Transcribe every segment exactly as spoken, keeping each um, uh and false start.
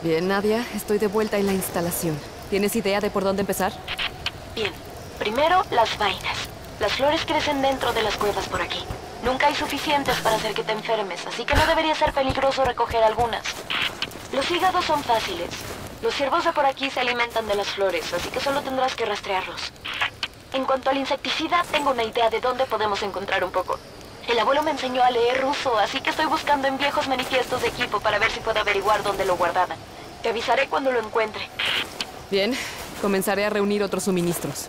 Bien, Nadia, estoy de vuelta en la instalación. ¿Tienes idea de por dónde empezar? Bien. Primero, las vainas. Las flores crecen dentro de las cuevas por aquí. Nunca hay suficientes para hacer que te enfermes, así que no debería ser peligroso recoger algunas. Los hígados son fáciles. Los ciervos de por aquí se alimentan de las flores, así que solo tendrás que rastrearlos. En cuanto al insecticida, tengo una idea de dónde podemos encontrar un poco. El abuelo me enseñó a leer ruso, así que estoy buscando en viejos manifiestos de equipo para ver si puedo averiguar dónde lo guardaban. Te avisaré cuando lo encuentre. Bien, comenzaré a reunir otros suministros.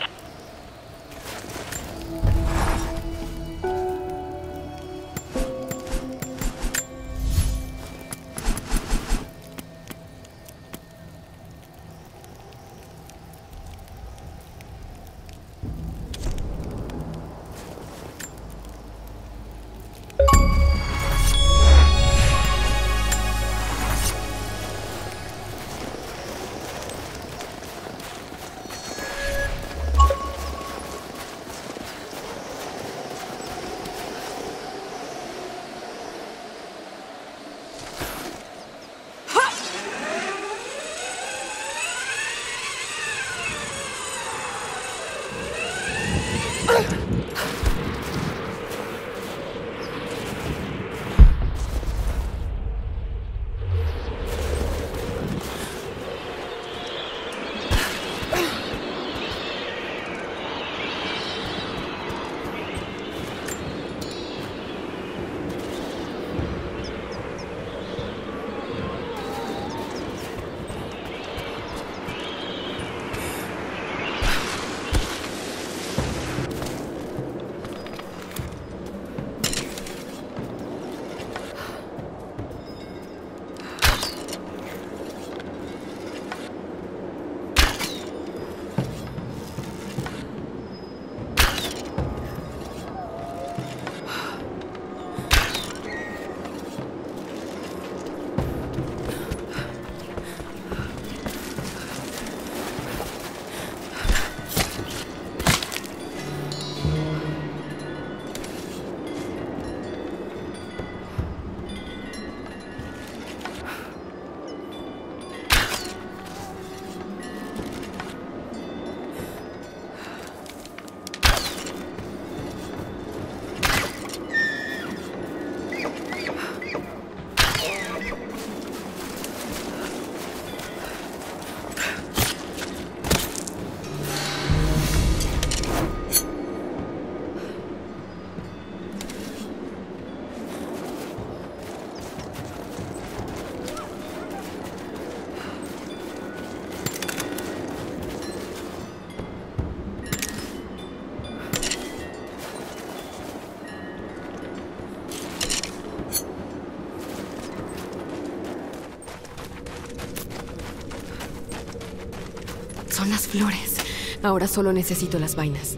Son las flores. Ahora solo necesito las vainas.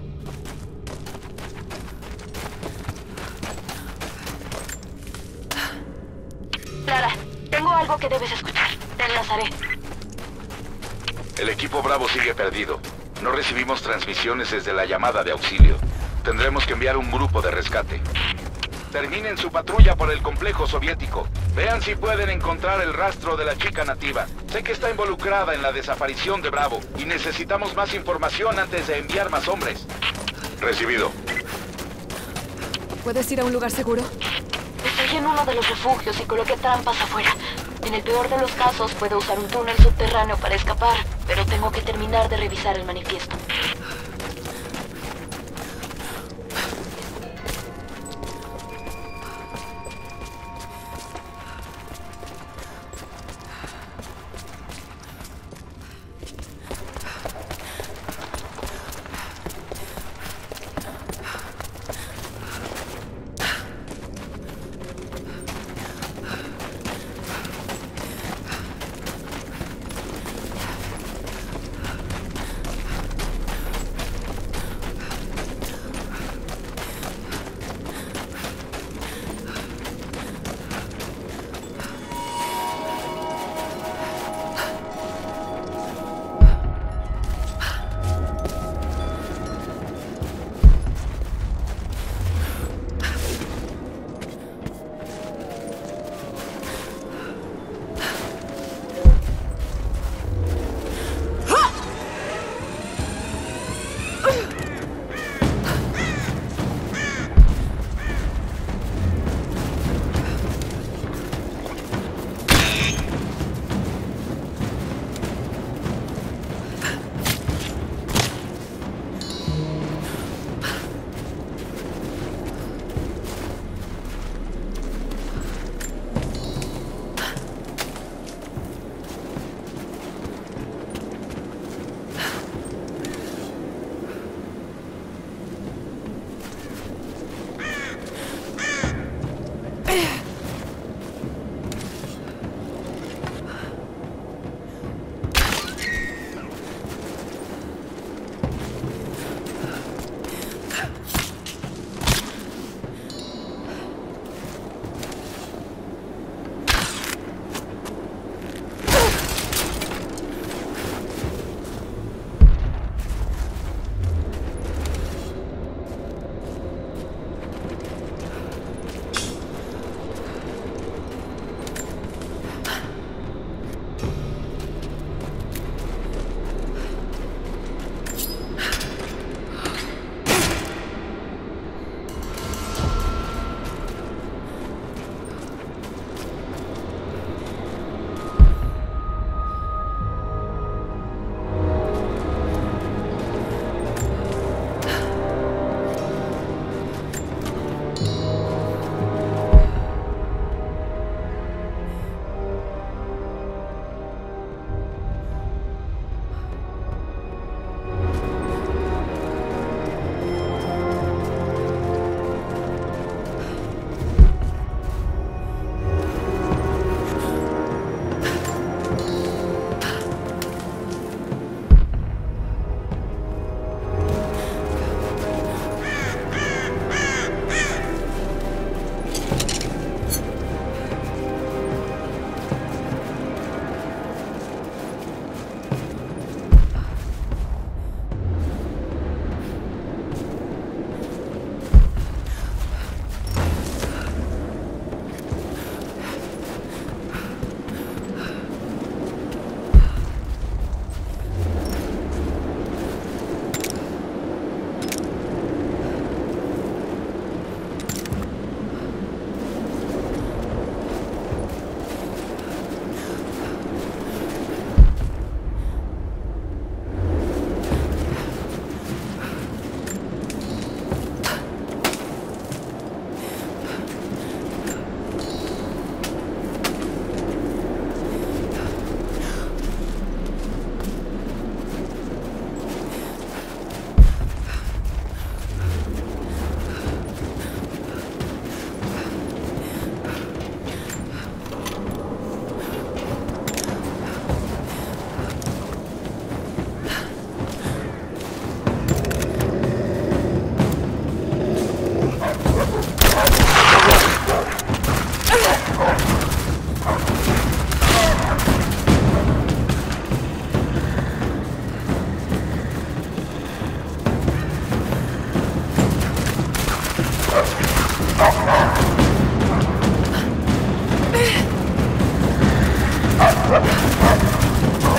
Clara, tengo algo que debes escuchar. Te enlazaré. El equipo Bravo sigue perdido. No recibimos transmisiones desde la llamada de auxilio. Tendremos que enviar un grupo de rescate. Terminen su patrulla por el complejo soviético. Vean si pueden encontrar el rastro de la chica nativa. Sé que está involucrada en la desaparición de Bravo y necesitamos más información antes de enviar más hombres. Recibido. ¿Puedes ir a un lugar seguro? Estoy en uno de los refugios y coloqué trampas afuera. En el peor de los casos, puedo usar un túnel subterráneo para escapar, pero tengo que terminar de revisar el manifiesto.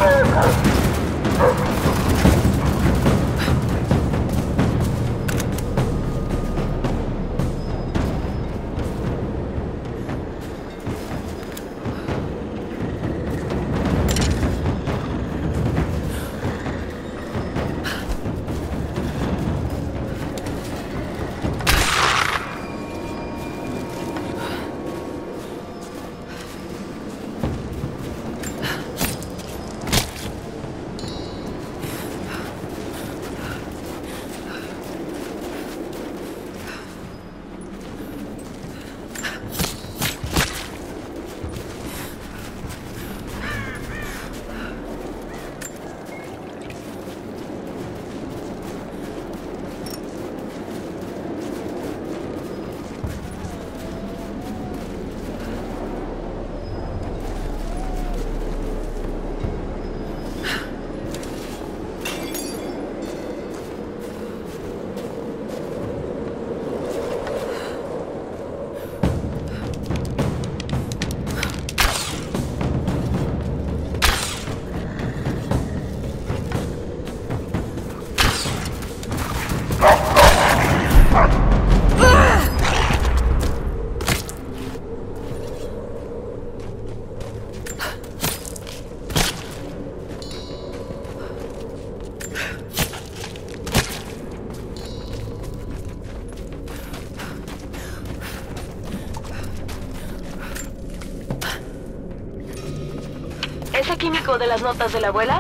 ¿Ese químico de las notas de la abuela?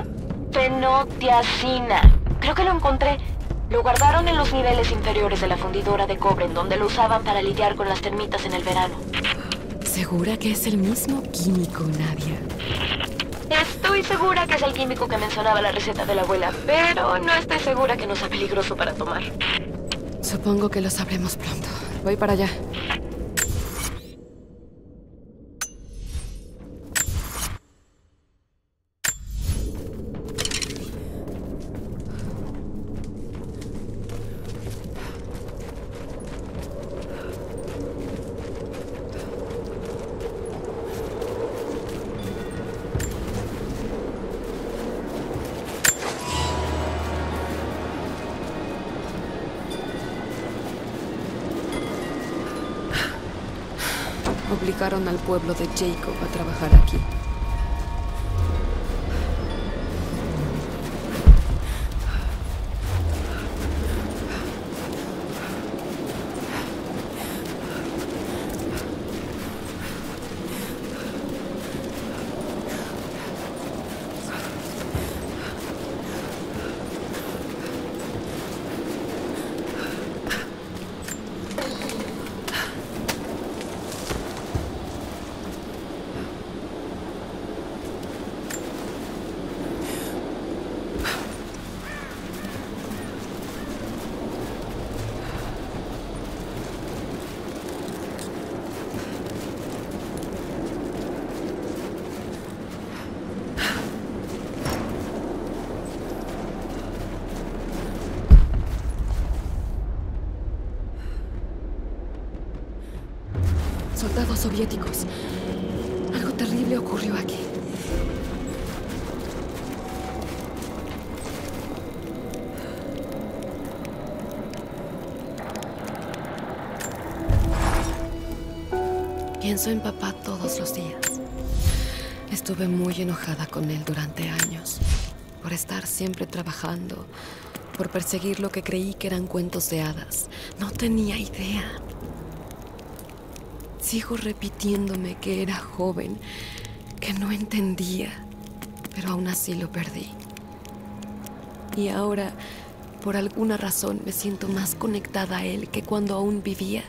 Fenotiazina. Creo que lo encontré. Lo guardaron en los niveles inferiores de la fundidora de cobre, en donde lo usaban para lidiar con las termitas en el verano. ¿Segura que es el mismo químico, Nadia? Estoy segura que es el químico que mencionaba la receta de la abuela, pero no estoy segura que no sea peligroso para tomar. Supongo que lo sabremos pronto. Voy para allá. Obligaron al pueblo de Jacob a trabajar aquí. Soldados soviéticos. Algo terrible ocurrió aquí. Pienso en papá todos los días. Estuve muy enojada con él durante años, por estar siempre trabajando, por perseguir lo que creí que eran cuentos de hadas. No tenía idea. Sigo repitiéndome que era joven, que no entendía, pero aún así lo perdí. Y ahora, por alguna razón, me siento más conectada a él que cuando aún vivía.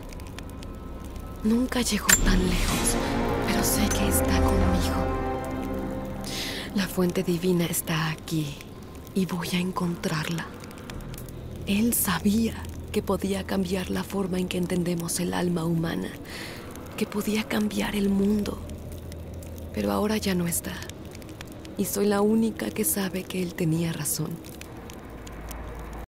Nunca llegó tan lejos, pero sé que está conmigo. La fuente divina está aquí y voy a encontrarla. Él sabía que podía cambiar la forma en que entendemos el alma humana, que podía cambiar el mundo. Pero ahora ya no está. Y soy la única que sabe que él tenía razón.